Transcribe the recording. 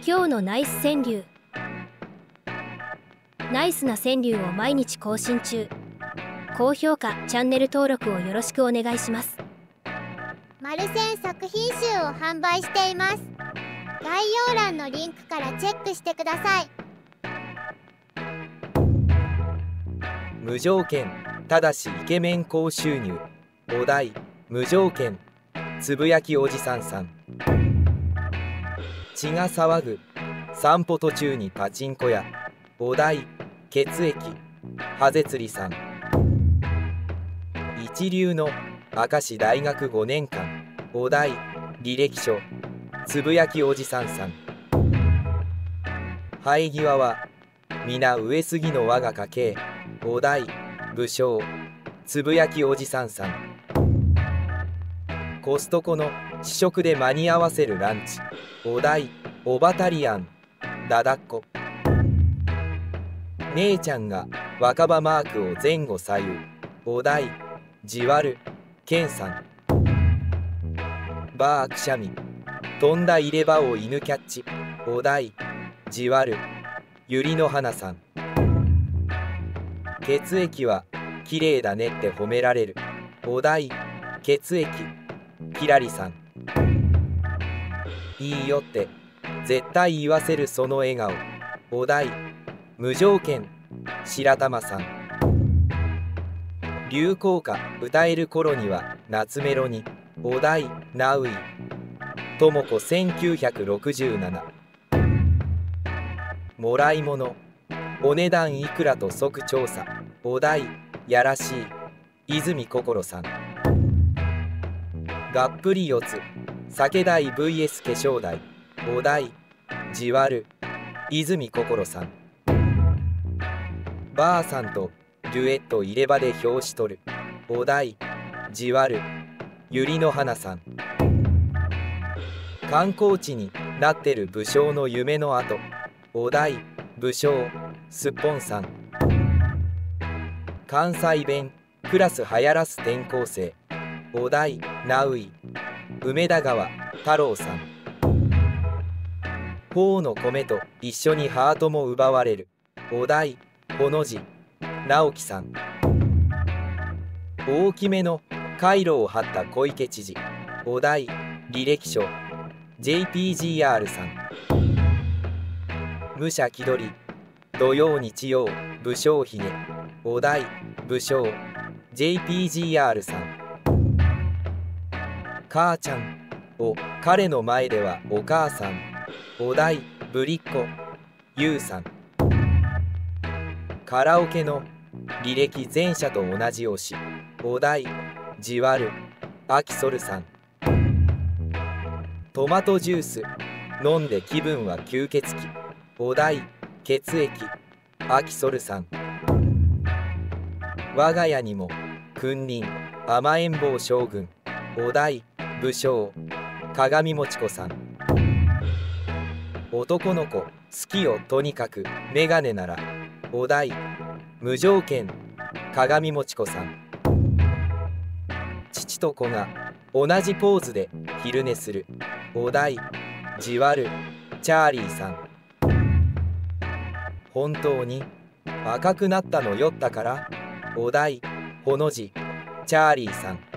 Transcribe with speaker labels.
Speaker 1: 今日のナイス川柳。ナイスな川柳を毎日更新中。高評価、チャンネル登録をよろしくお願いします。
Speaker 2: マルセン作品集を販売しています。概要欄のリンクからチェックしてください。
Speaker 3: 無条件ただしイケメン高収入。お題無条件つぶやきおじさんさん。血が騒ぐ散歩途中にパチンコ屋。お題血液ハゼ釣りさん。一流の明石大学5年間。お題履歴書つぶやきおじさんさん。生え際は皆上杉の輪が家系。お題武将つぶやきおじさんさん。コストコの試食で間に合わせるランチ。お題オバタリアンだだっこ。姉ちゃんが若葉マークを前後左右。お題じわるけんさん。バーくしゃみ飛んだ入れ歯を犬キャッチ。お題じわるゆりの花さん。血液はきれいだねって褒められる。お題血液きらりさん。いいよって絶対言わせるその笑顔。お題無条件白玉さん。流行歌歌える頃には夏メロに。お題ナウイともこ1967。もらい物お値段いくらと即調査。お題やらしい泉心さん。がっぷり四つ酒代 vs 化粧台。お題じわる泉心さん。ばあさんとデュエット入れ歯で表紙取る。お題じわるゆりの花さん。観光地になってる武将の夢の跡。お題武将すっぽんさん。関西弁クラス流行らす転校生。お題ナウイ梅田川太郎さん。頬の米と一緒にハートも奪われる。お題ほの字直樹さん。大きめの回路を張った小池知事。お題履歴書 JPGR さん。武者気取り土曜日曜武将髭。お題武将 JPGR さん。母ちゃんを彼の前ではお母さん。お題ぶりっ子ゆうさん。カラオケの履歴前者と同じ推し。お題じわるアキソルさん。トマトジュース飲んで気分は吸血鬼。お題血液アキソルさん。我が家にも君臨甘えん坊将軍。お題武将鏡もちこさん。男の子好きよとにかくメガネなら。お題無条件鏡もちこさん。父と子が同じポーズで昼寝する。お題じわるチャーリーさん。本当に赤くなったの酔ったから。お題ほの字チャーリーさん。